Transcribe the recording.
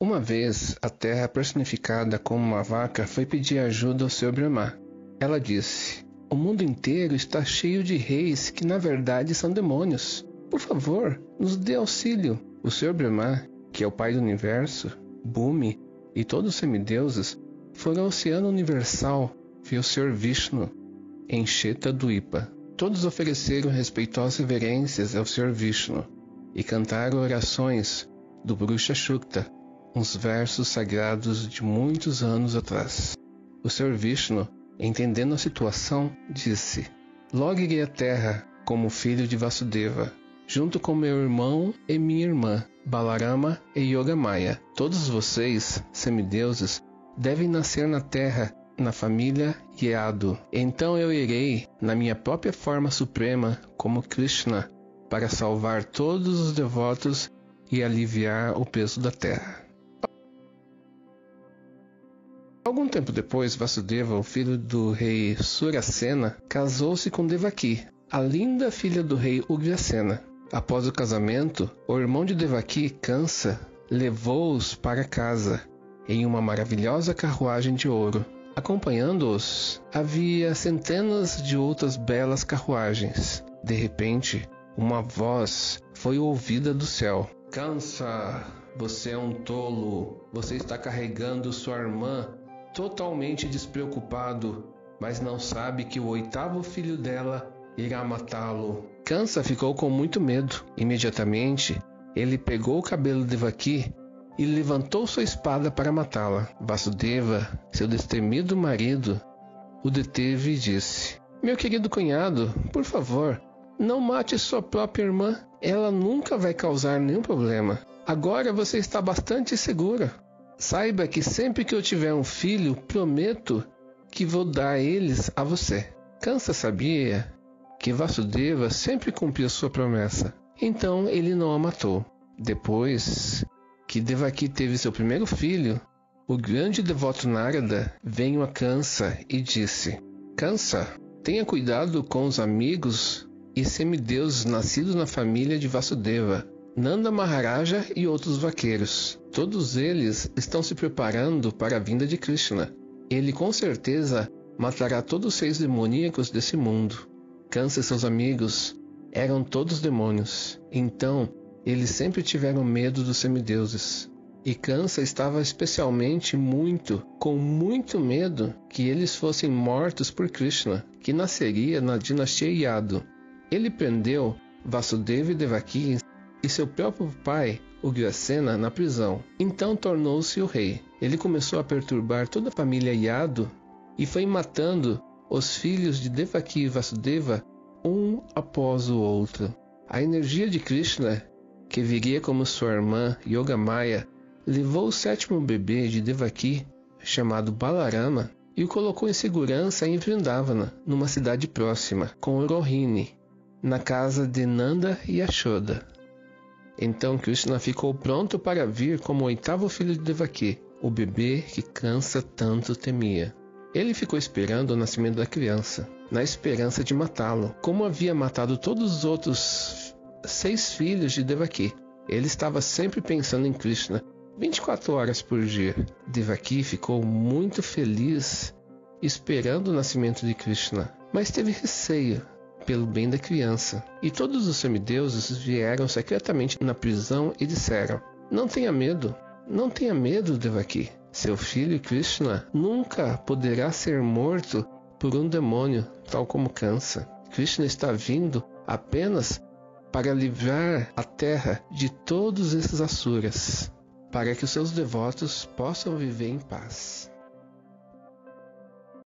Uma vez, a terra personificada como uma vaca foi pedir ajuda ao Sr. Brahma. Ela disse: "O mundo inteiro está cheio de reis que na verdade são demônios. Por favor, nos dê auxílio." O Sr. Brahma, que é o pai do universo, Bhumi e todos os semideuses, foram ao Oceano Universal ver o Sr. Vishnu em Shetadvipa. Todos ofereceram respeitosas reverências ao Sr. Vishnu e cantaram orações do Purusha Sukta, uns versos sagrados de muitos anos atrás. O Sr. Vishnu, entendendo a situação, disse: "Logo irei à Terra como filho de Vasudeva, junto com meu irmão e minha irmã, Balarama e Yogamaya. Todos vocês, semideuses, devem nascer na Terra, na família Yadu. Então eu irei, na minha própria forma suprema, como Krishna, para salvar todos os devotos e aliviar o peso da Terra." Algum tempo depois, Vasudeva, o filho do rei Surasena, casou-se com Devaki, a linda filha do rei Ugrasena. Após o casamento, o irmão de Devaki, Kansa, levou-os para casa em uma maravilhosa carruagem de ouro. Acompanhando-os, havia centenas de outras belas carruagens. De repente, uma voz foi ouvida do céu: "Kansa, você é um tolo. Você está carregando sua irmã totalmente despreocupado, mas não sabe que o 8º filho dela irá matá-lo." Kansa ficou com muito medo. Imediatamente, ele pegou o cabelo de Devaki e levantou sua espada para matá-la. Vasudeva, seu destemido marido, o deteve e disse: "Meu querido cunhado, por favor, não mate sua própria irmã. Ela nunca vai causar nenhum problema. Agora você está bastante segura. Saiba que sempre que eu tiver um filho, prometo que vou dar eles a você." Kansa sabia que Vasudeva sempre cumpria sua promessa, então ele não a matou. Depois que Devaki teve seu primeiro filho, o grande devoto Narada veio a Kansa e disse: "Kansa, tenha cuidado com os amigos e semideuses nascidos na família de Vasudeva, Nanda Maharaja e outros vaqueiros. Todos eles estão se preparando para a vinda de Krishna. Ele com certeza matará todos os seres demoníacos desse mundo." Kansa e seus amigos eram todos demônios, então eles sempre tiveram medo dos semideuses. E Kansa estava especialmente com muito medo que eles fossem mortos por Krishna, que nasceria na dinastia Yadu. Ele prendeu Vasudeva e Devaki e seu próprio pai, Ugrasena, na prisão. Então tornou-se o rei. Ele começou a perturbar toda a família Yadu e foi matando os filhos de Devaki e Vasudeva um após o outro. A energia de Krishna, que viria como sua irmã Yogamaya, levou o 7º bebê de Devaki, chamado Balarama, e o colocou em segurança em Vrindavana, numa cidade próxima, com Rohini, na casa de Nanda e Yashoda. Então Krishna ficou pronto para vir como o 8º filho de Devaki, o bebê que Kansa tanto temia. Ele ficou esperando o nascimento da criança, na esperança de matá-lo, como havia matado todos os outros 6 filhos de Devaki. Ele estava sempre pensando em Krishna, 24 horas por dia. Devaki ficou muito feliz esperando o nascimento de Krishna, mas teve receio pelo bem da criança. E todos os semideuses vieram secretamente na prisão e disseram: Não tenha medo, Devaki. Seu filho Krishna nunca poderá ser morto por um demônio, tal como Kansa. Krishna está vindo apenas para livrar a terra de todos esses asuras, para que os seus devotos possam viver em paz."